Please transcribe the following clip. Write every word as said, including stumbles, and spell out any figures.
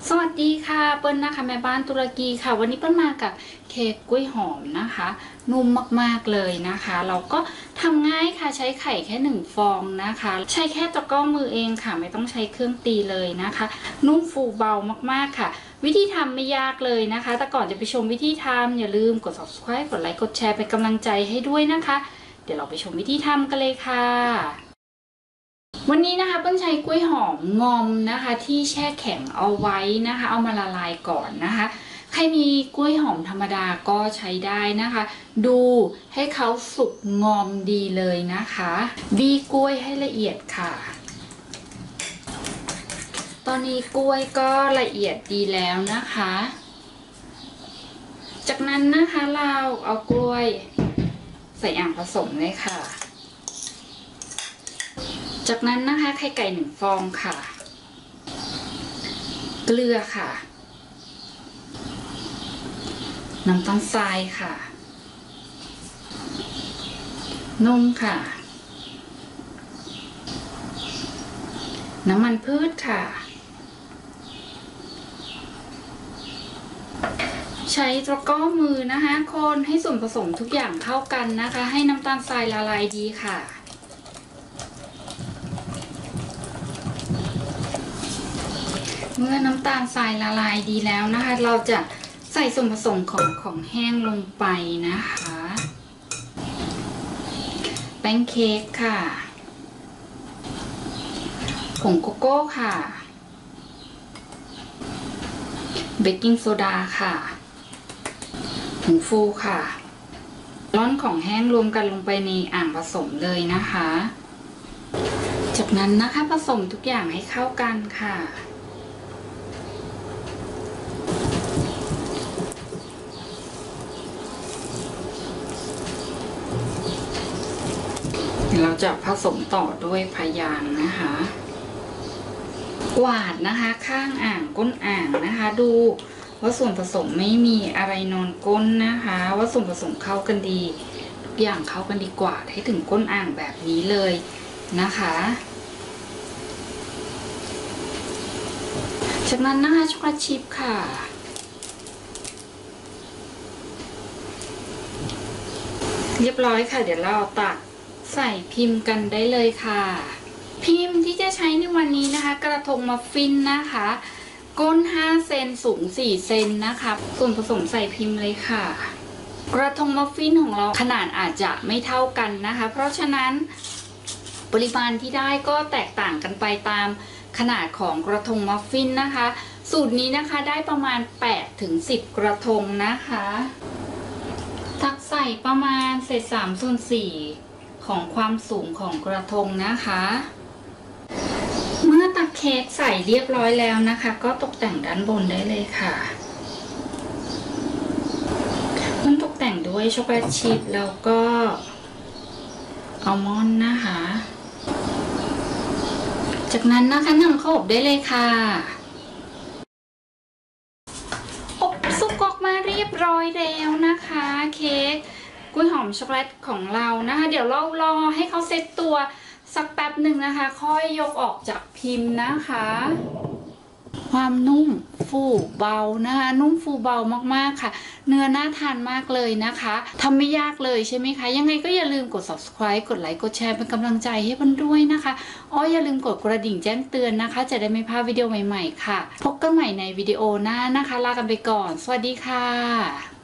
สวัสดีค่ะเปิ้ลนะคะแม่บ้านตุรกีค่ะวันนี้เปิ้ลมากับเค้กกล้วยหอมนะคะนุ่มมากๆเลยนะคะเราก็ทำง่ายค่ะใช้ไข่แค่หนึ่งฟองนะคะใช้แค่ตะกร้อมือเองค่ะไม่ต้องใช้เครื่องตีเลยนะคะนุ่มฟูเบามากๆค่ะวิธีทำไม่ยากเลยนะคะแต่ก่อนจะไปชมวิธีทำอย่าลืมกด ซับสไครบ์ กดไลค์กดแชร์เป็นกำลังใจให้ด้วยนะคะเดี๋ยวเราไปชมวิธีทำกันเลยค่ะวันนี้นะคะเปิ้ลใช้กล้วยหอมงอมนะคะที่แช่แข็งเอาไว้นะคะเอามาละลายก่อนนะคะใครมีกล้วยหอมธรรมดาก็ใช้ได้นะคะดูให้เขาสุกงอมดีเลยนะคะบีกล้วยให้ละเอียดค่ะตอนนี้กล้วยก็ละเอียดดีแล้วนะคะจากนั้นนะคะเราเอากล้วยใส่อ่างผสมเลยค่ะจากนั้นนะคะไข่ไก่หนึ่งฟองค่ะเกลือค่ะน้ำตาลทรายค่ะนมค่ะน้ำมันพืชค่ะใช้ตะกร้อมือนะคะคนให้ส่วนผสมทุกอย่างเข้ากันนะคะให้น้ำตาลทรายละลายดีค่ะเมื่อน้ำตาลทรายละลายดีแล้วนะคะเราจะใส่ส่วนผสมของของแห้งลงไปนะคะแป้งเค้กค่ะผงโกโก้ค่ะเบกกิ้งโซดาค่ะผงฟูค่ะร่อนของแห้งรวมกันลงไปในอ่างผสมเลยนะคะจากนั้นนะคะผสมทุกอย่างให้เข้ากันค่ะเราจะผสมต่อด้วยพยางนะคะกวาดนะคะข้างอ่างก้นอ่างนะคะดูว่าส่วนผสมไม่มีอะไรนอนก้นนะคะว่าส่วนผสมเข้ากันดีทุกอย่างเข้ากันดีกว่าให้ถึงก้นอ่างแบบนี้เลยนะคะจากนั้นนะคะช็อกโกแลตชิพค่ะเรียบร้อยค่ะเดี๋ยวเราตักใส่พิมพ์กันได้เลยค่ะพิมพ์ที่จะใช้ในวันนี้นะคะกระทงมัฟฟินนะคะก้นห้าเซนสูงสี่เซนนะคะส่วนผสมใส่พิมพ์เลยค่ะกระทงมัฟฟินของเราขนาดอาจจะไม่เท่ากันนะคะเพราะฉะนั้นปริมาณที่ได้ก็แตกต่างกันไปตามขนาดของกระทงมัฟฟินนะคะสูตรนี้นะคะได้ประมาณแปดถึงสิบกระทงนะคะตักใส่ประมาณเศษสามส่วนสี่ของความสูงของกระทงนะคะเมื่อตักเค้กใส่เรียบร้อยแล้วนะคะก็ตกแต่งด้านบนได้เลยค่ะมันตกแต่งด้วยช็อกโกแลตชิพแล้วก็อัลมอนด์นะคะจากนั้นนะคะนำเข้าอบได้เลยค่ะอบสุกออกมาเรียบร้อยแล้วนะคะเค้กกล้วยหอมช็อกโกแลตของเรานะคะเดี๋ยวเรารอให้เขาเซตตัวสักแป๊บหนึ่งนะคะค่อยยกออกจากพิมพ์นะคะความนุ่มฟูเบานะคะนุ่มฟูเบามากๆค่ะเนื้อน่าทานมากเลยนะคะทำไม่ยากเลยใช่ไหมคะยังไงก็อย่าลืมกด ซับสไครบ์ กดไลค์กดแชร์เป็นกำลังใจให้มันด้วยนะคะอ๋ออย่าลืมกดกระดิ่งแจ้งเตือนนะคะจะได้ไม่พลาดวิดีโอใหม่ๆค่ะพบกันใหม่ในวิดีโอหน้านะคะลากันไปก่อนสวัสดีค่ะ